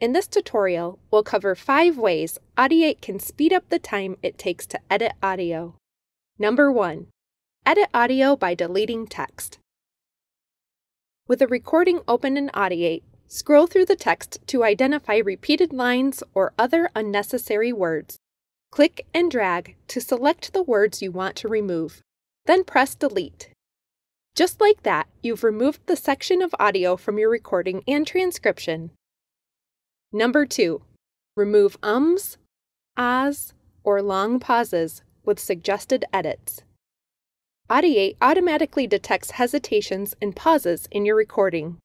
In this tutorial, we'll cover 5 ways Audiate can speed up the time it takes to edit audio. Number 1. Edit audio by deleting text. With a recording open in Audiate, scroll through the text to identify repeated lines or other unnecessary words. Click and drag to select the words you want to remove. Then press Delete. Just like that, you've removed the section of audio from your recording and transcription. Number 2. Remove ums, ahs, or long pauses with suggested edits. Audiate automatically detects hesitations and pauses in your recording.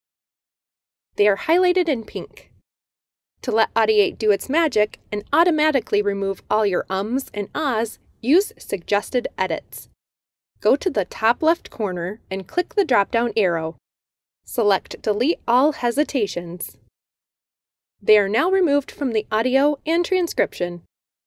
They are highlighted in pink. To let Audiate do its magic and automatically remove all your ums and ahs, use Suggested Edits. Go to the top left corner and click the drop-down arrow. Select Delete All Hesitations. They are now removed from the audio and transcription.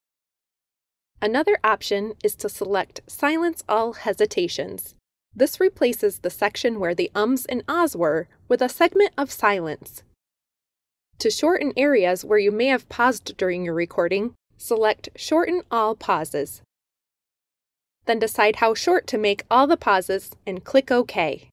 Another option is to select Silence All Hesitations. This replaces the section where the ums and ahs were with a segment of silence. To shorten areas where you may have paused during your recording, select Shorten All Pauses. Then decide how short to make all the pauses and click OK.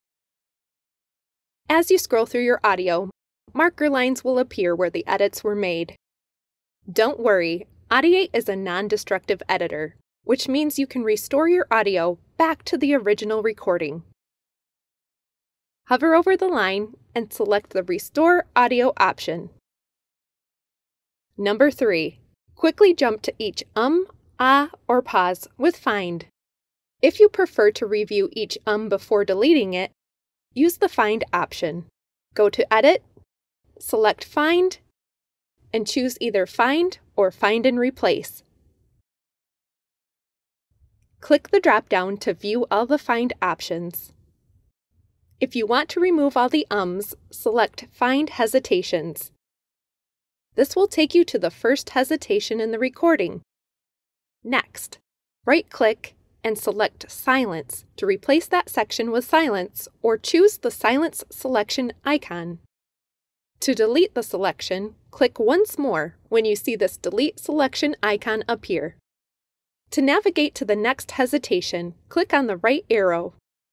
As you scroll through your audio, marker lines will appear where the edits were made. Don't worry, Audiate is a non-destructive editor, which means you can restore your audio back to the original recording. Hover over the line and select the Restore Audio option. Number 3. Quickly jump to each ah, or pause with Find. If you prefer to review each before deleting it, use the Find option. Go to Edit, select Find, and choose either Find or Find and Replace. Click the drop-down to view all the Find options. If you want to remove all the ums, select Find Hesitations. This will take you to the first hesitation in the recording. Next, right-click and select Silence to replace that section with silence, or choose the Silence selection icon. To delete the selection, click once more when you see this Delete Selection icon appear. To navigate to the next hesitation, click on the right arrow.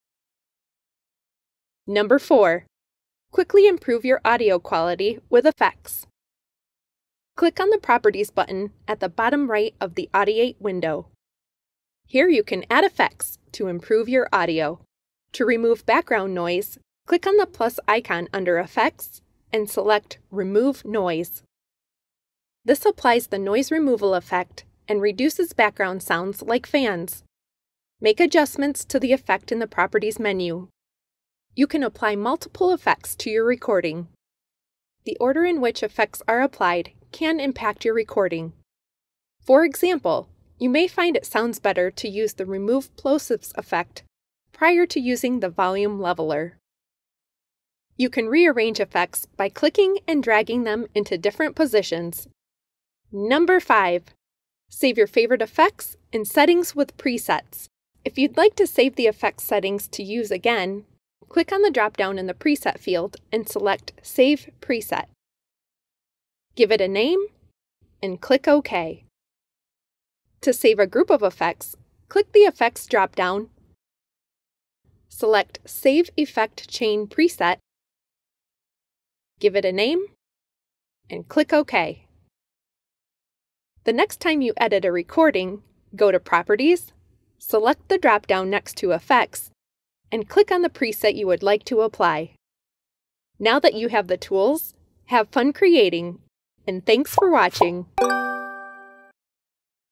Number 4. Quickly improve your audio quality with effects. Click on the Properties button at the bottom right of the Audiate window. Here you can add effects to improve your audio. To remove background noise, click on the plus icon under Effects and select Remove Noise. This applies the noise removal effect and reduces background sounds like fans. Make adjustments to the effect in the Properties menu. You can apply multiple effects to your recording. The order in which effects are applied can impact your recording. For example, you may find it sounds better to use the Remove Plosives effect prior to using the volume leveler. You can rearrange effects by clicking and dragging them into different positions. Number 5. Save your favorite effects in Settings with Presets. If you'd like to save the effects settings to use again, click on the drop-down in the Preset field and select Save Preset. Give it a name and click OK. To save a group of effects, click the Effects drop-down, select Save Effect Chain Preset, give it a name, and click OK. The next time you edit a recording, go to Properties, select the drop-down next to Effects, and click on the preset you would like to apply. Now that you have the tools, have fun creating, and thanks for watching!